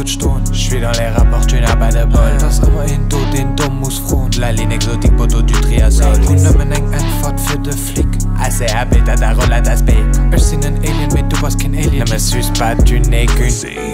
es stehen. J'suis dans les rapports, tu n'as pas de bol. Das immerhin du den dumm muss frohen. La ligne exotique, Poto du Tryasol. Und nimmen eng Antwort für de Flick. Assez habit à ta rolle à ta spé. Ich sind ein Alien, mais du warst kein Alien. Ne me suce pas, tu n'es qu'une.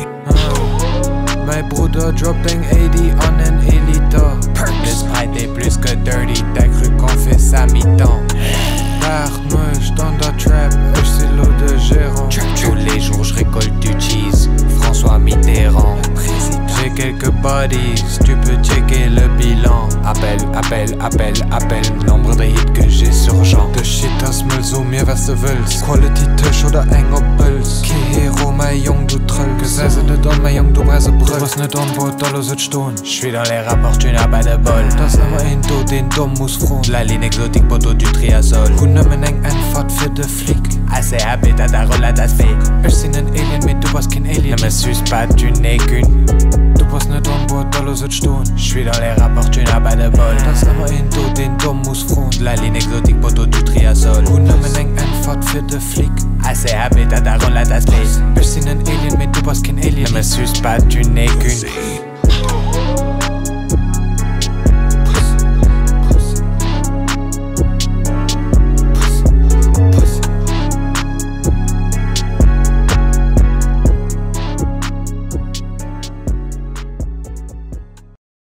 Mein Bruder droppt eng 80 an en Eliter. Le sprite est plus que dirty, t'as cru qu'on fait ça mi-temps. Par nuit, dans la trap, ich c'est l'eau de gérant. Tous les jours je récolte du cheese, François Mitterrand. J'ai quelques bodies, tu peux checker le bilan. Appel, nombre de hits que j'ai sur Jean. De shit das Müll, so mir was du willst. Quality Tisch oder eng op Puls. Ke Hero, mein Jung, du Tröll. Gesetze nicht an, mein Jung, du Breisebrüll. Du was nicht an, wo da sit stehen. J'suis dans les rapports, tu n'as pas de bol. Das immerhin du den dumm muss frohen. La ligne exotique, Poto du Tryasol. Und nimmen eng Antwort für de Flick. Assez habit à ta rolle à ta spé. Ich sind ein Alien, mais du warst kein Alien. Ne me suce pas, tu n'es qu'une. Du warst nicht an, wo da sit stehen. J'suis dans les rapports, tu n'as pas de bol. Das immerhin du den dumm muss frohen. La ligne exotique, Poto du Tryasol. Und nimmen eng Antwort für de Flick. Assez habit à ta rolle à ta spé. Ich sind ein Alien, mais du warst kein Alien. Ne me suce pas, tu n'es qu'une.